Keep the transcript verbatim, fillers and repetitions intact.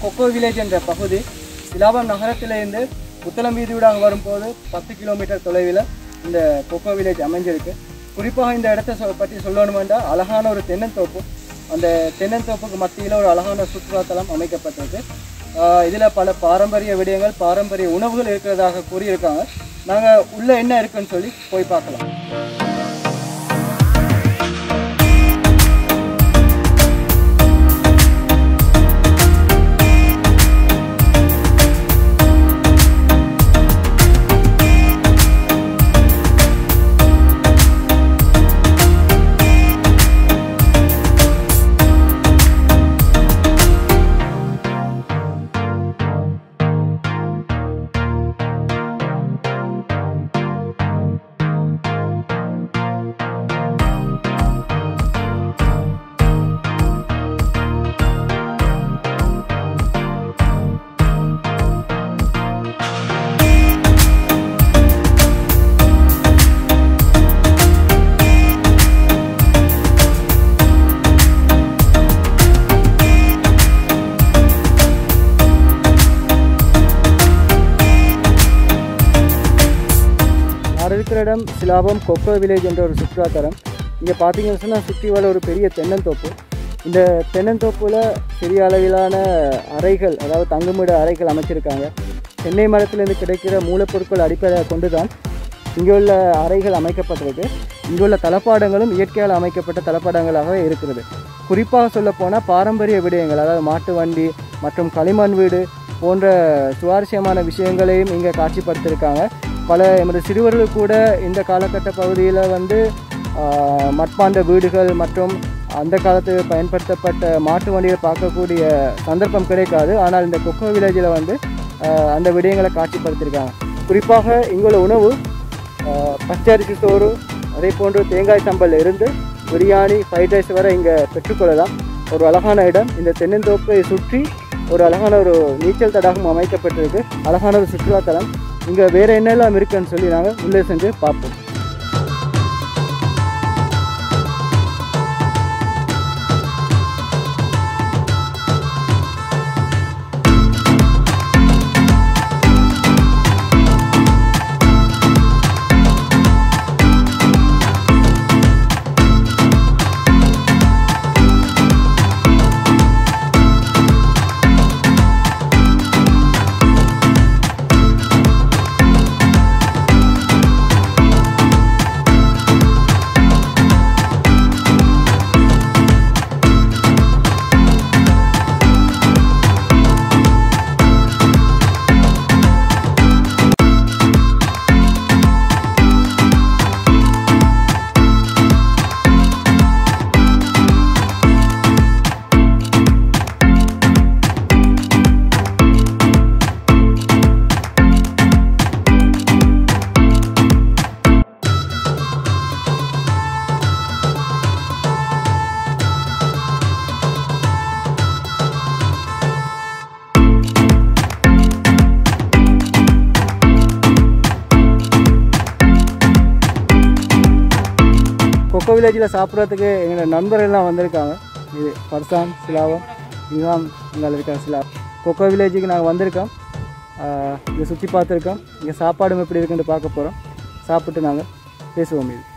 Kho kho village என்ற பகுதி சிலாபம் நகரத்திலிருந்து புத்தளம் வீதியூடாக வரும்போது பத்து கிலோமீட்டர் தொலைவில் இந்த கொக்கோ வில்லேஜ் அமைஞ்சிருக்கு. குறிப்பாக இந்த இடத்த சொ பற்றி சொல்லணுமெண்டா அழகான ஒரு தென்னந்தோப்பு, அந்த தென்னந்தோப்புக்கு மத்தியில் ஒரு அழகான சுற்றுலாத்தலம் அமைக்கப்பட்டிருக்கு. இதில் பல பாரம்பரிய விடயங்கள், பாரம்பரிய உணவுகள் இருக்கிறதாக கூறியிருக்காங்க. நாங்கள் உள்ளே என்ன இருக்குன்னு சொல்லி போய் பார்க்கலாம். இருக்கிற இடம் சிலாபம் கொக்கோ வில்லேஜ் என்ற ஒரு சுற்றுலாத்தலம். இங்கே பார்த்தீங்கன்னு சொன்னால் சுற்றி வர ஒரு பெரிய தென்னந்தோப்பு. இந்த தென்னந்தோப்பில் பெரிய அளவிலான அறைகள், அதாவது தங்குமிட அறைகள் அமைச்சிருக்காங்க. தென்னை மரத்திலிருந்து கிடைக்கிற மூலப்பொருட்கள் அடிப்படையாக கொண்டு தான் இங்கே உள்ள அறைகள் அமைக்கப்பட்டிருக்கு. இங்கே உள்ள தளப்பாடங்களும் இயற்கையால் அமைக்கப்பட்ட தளப்பாடங்களாகவே இருக்கிறது. குறிப்பாக சொல்லப்போனால் பாரம்பரிய விடயங்கள், அதாவது மாட்டு வண்டி மற்றும் களிமண் வீடு போன்ற சுவாரஸ்யமான விஷயங்களையும் இங்கே காட்சிப்படுத்தியிருக்காங்க. பல எமது சிறுவர்கள் கூட இந்த காலகட்ட பகுதியில் வந்து மட்பாண்ட வீடுகள் மற்றும் அந்த காலத்தில் பயன்படுத்தப்பட்ட மாட்டு வண்டியை பார்க்கக்கூடிய சந்தர்ப்பம் கிடைக்காது. ஆனால் இந்த கொக்கோ வில்லேஜில் வந்து அந்த விடயங்களை காட்சிப்படுத்தியிருக்காங்க. குறிப்பாக இங்குள்ள உணவு பச்சரிசி சோறு, அதே போன்று தேங்காய் சம்பல் இருந்து பிரியாணி, ஃப்ரைட் ரைஸ் வரை இங்கே பெற்றுக்கொள்ளலாம். ஒரு அழகான இடம். இந்த தென்னந்தோப்பை சுற்றி ஒரு அழகான ஒரு நீச்சல் தடாகம் அமைக்கப்பட்டிருக்கு. அழகான ஒரு சுற்றுலாத்தலம். இங்கே வேறு என்னெல்லாம் இருக்குன்னு சொல்லி நாங்கள் உள்ளே சென்று பார்ப்போம். கொக்கோ வில்லேஜில் சாப்பிட்றதுக்கு எங்களோட நண்பர்கள்லாம் வந்திருக்காங்க. இது பர்சான், சிலாவம், இதுதான் இங்கே இருக்க சிலாவம். கொக்கோ வில்லேஜுக்கு நாங்கள் வந்திருக்கோம். இதை சுற்றி பார்த்துருக்கோம். இங்கே சாப்பாடும் எப்படி இருக்குன்னு பார்க்க போகிறோம். சாப்பிட்டு நாங்கள் பேசுவோம். இது